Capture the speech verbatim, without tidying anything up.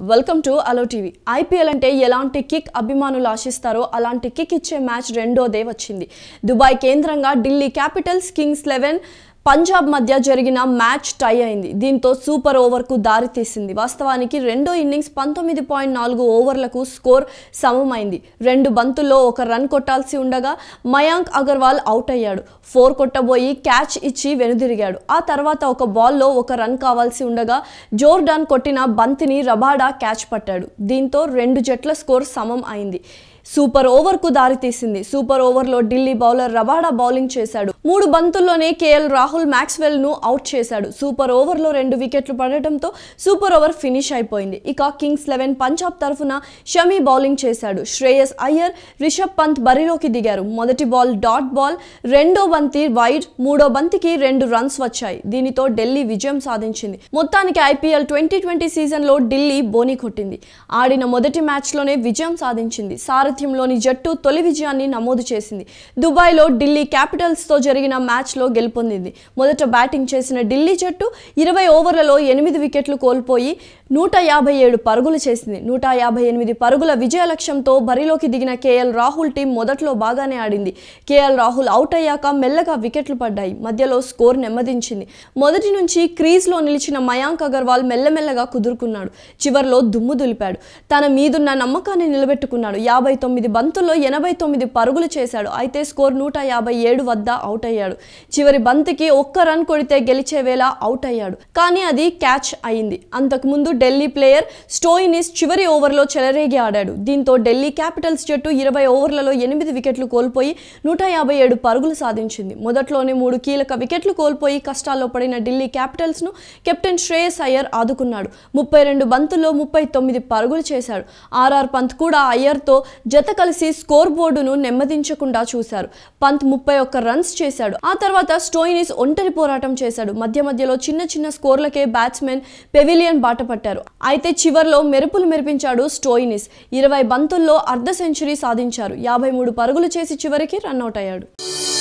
Welcome to అలో TV. IPL అంటే ఎలాంటి కిక్ అభిమానులు ఆశిస్తారో అలాంటి కిక్ ఇచ్చే మ్యాచ్ రెండోదే వచ్చింది. దుబాయ్ కేంద్రంగా Delhi capitals kings eleven Punjab మధ్య జరిగిన మ్యాచ్ టై అయింది. దీంతో సూపర్ ఓవర్కు దారి తీసింది. వాస్తవానికి రెండో ఇన్నింగ్స్ పంతొమ్మిది పాయింట్ నాలుగు ఓవర్లకు స్కోర్ సమమైంది. రెండు బంతుల్లో ఒక రన్ కొట్టాల్సి ఉండగా మయాంక్ అగర్వాల్ అవుట్ అయ్యాడు. ఫోర్ కొట్టబోయి క్యాచ్ ఇచ్చి వెనుదిరిగాడు. ఆ తర్వాత ఒక బాల్లో ఒక రన్ కావాల్సి ఉండగా జోర్డాన్ కొట్టిన బంతిని రబాడా క్యాచ్ పట్టాడు. దీంతో రెండు జట్ల స్కోర్ సమం అయింది. సూపర్ ఓవర్కు దారి తీసింది. సూపర్ ఓవర్లో ఢిల్లీ బౌలర్ రబాడా బౌలింగ్ చేశాడు. మూడు బంతుల్లోనే కేఎల్ రాహుల్ మ్యాక్స్వెల్ ను అవుట్ చేశాడు. సూపర్ ఓవర్లో రెండు వికెట్లు పడటంతో సూపర్ ఓవర్ ఫినిష్ అయిపోయింది. ఇక కింగ్స్ ఎలెవన్ పంజాబ్ తరఫున షమి బౌలింగ్ చేశాడు. శ్రేయస్ అయ్యర్, రిషబ్ పంత్ బరిలోకి దిగారు. మొదటి బాల్ డాట్ బాల్, రెండో బంతి వైడ్, మూడో బంతికి రెండు రన్స్ వచ్చాయి. దీనితో ఢిల్లీ విజయం సాధించింది. మొత్తానికి ఐపీఎల్ ట్వంటీ ట్వంటీ సీజన్ లో ఢిల్లీ బోని కొట్టింది. ఆడిన మొదటి మ్యాచ్ లోనే విజయం సాధించింది. సారథ్యంలోని జట్టు తొలి విజయాన్ని నమోదు చేసింది. దుబాయ్లో ఢిల్లీ క్యాపిటల్స్ తో జరిగిన మ్యాచ్ లో గెలుపొందింది. మొదట బ్యాటింగ్ చేసిన ఢిల్లీ జట్టు ఇరవై ఓవర్లలో ఎనిమిది వికెట్లు కోల్పోయి నూట యాభై ఏడు పరుగులు చేసింది. నూట యాభై ఎనిమిది పరుగుల విజయ లక్ష్యంతో బరిలోకి దిగిన కేఎల్ రాహుల్ టీం మొదట్లో బాగానే ఆడింది. కేఎల్ రాహుల్ అవుట్ అయ్యాక మెల్లగా వికెట్లు పడ్డాయి. మధ్యలో స్కోర్ నెమ్మదించింది. మొదటి నుంచి క్రీజ్లో నిలిచిన మయాంక్ అగర్వాల్ మెల్లమెల్లగా కుదురుకున్నాడు. చివర్లో దుమ్ము దులిపాడు. తన మీదున్న నమ్మకాన్ని నిలబెట్టుకున్నాడు. యాభై తొమ్మిది బంతుల్లో ఎనభై తొమ్మిది పరుగులు చేశాడు. అయితే స్కోర్ నూట యాభై ఏడు వద్ద అవుట్ అయ్యాడు. చివరి బంతికి ఒక్క రన్ కొడితే గెలిచే వేళ అవుట్ అయ్యాడు. కానీ అది క్యాచ్ అయింది. అంతకుముందు ఢిల్లీ ప్లేయర్ స్టోయినిస్ చివరి ఓవర్లో చెలరేగి ఆడాడు. దీంతో ఢిల్లీ క్యాపిటల్స్ జట్టు ఇరవై ఓవర్లలో ఎనిమిది వికెట్లు కోల్పోయి నూట యాభై ఏడు పరుగులు సాధించింది. మొదట్లోనే మూడు కీలక వికెట్లు కోల్పోయి కష్టాల్లో పడిన ఢిల్లీ క్యాపిటల్స్ ను కెప్టెన్ శ్రేయస్ అయ్యర్ ఆదుకున్నాడు. ముప్పై రెండు బంతుల్లో ముప్పై తొమ్మిది పరుగులు చేశాడు. ఆర్ఆర్ పంత్ కూడా అయ్యర్తో జత కలిసి స్కోర్ బోర్డును నెమ్మదించకుండా చూశారు. పంత్ ముప్పై ఒక్క రన్స్ చేశాడు. ఆ తర్వాత స్టోయినిస్ ఒంటరి పోరాటం చేశాడు. మధ్య మధ్యలో చిన్న చిన్న స్కోర్లకే బ్యాట్స్మెన్ పెవిలియన్ బాట పట్టారు. అయితే చివర్లో మెరుపులు మెరిపించాడు స్టోయినిస్. ఇరవై బంతుల్లో అర్ధ సెంచరీ సాధించారు. యాభై మూడు పరుగులు చేసి చివరికి రన్అట్ అయ్యాడు.